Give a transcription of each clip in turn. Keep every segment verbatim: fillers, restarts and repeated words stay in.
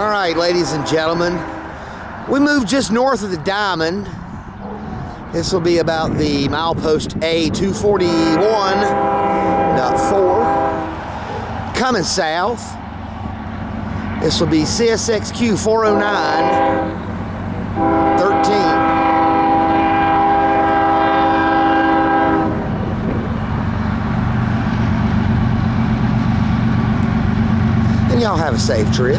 All right, ladies and gentlemen, we moved just north of the diamond. This will be about the milepost A two forty-one point four. Coming south, this will be C S X Q four oh nine thirteen. And y'all have a safe trip.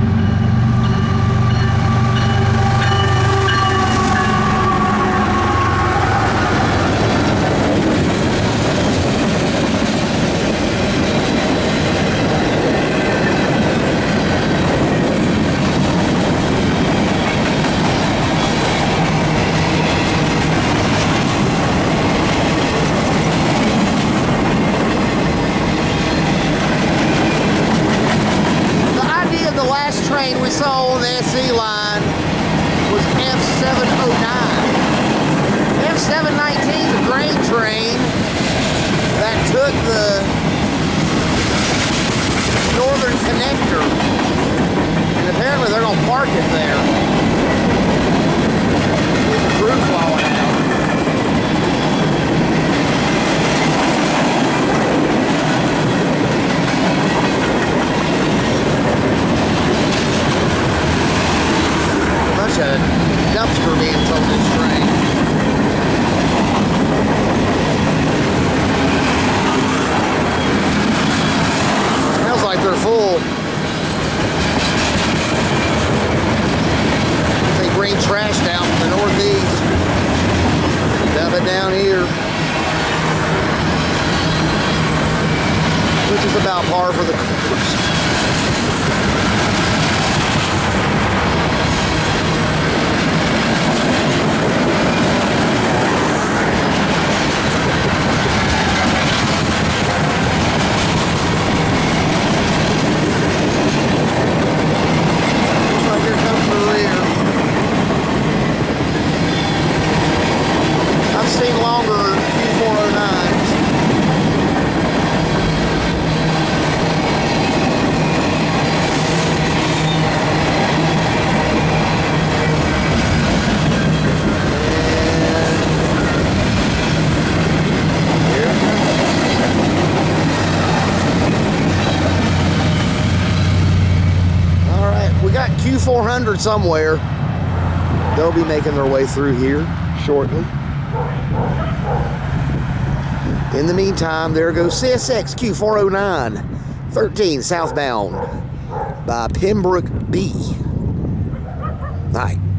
Train we saw on the S C line was F seven oh nine. F seven nineteen is a grain train that took the northern connector, and apparently they're going to park it there. There's the crew falling out. A dumpster being towed this train. Smells like they're full. They bring trash down from the northeast. Dump it down here. Which is about par for the course. Longer Q four oh nines. All right, we got Q four hundred somewhere. They'll be making their way through here shortly. In the meantime, there goes C S X Q four oh nine thirteen southbound by Pembroke B. Night.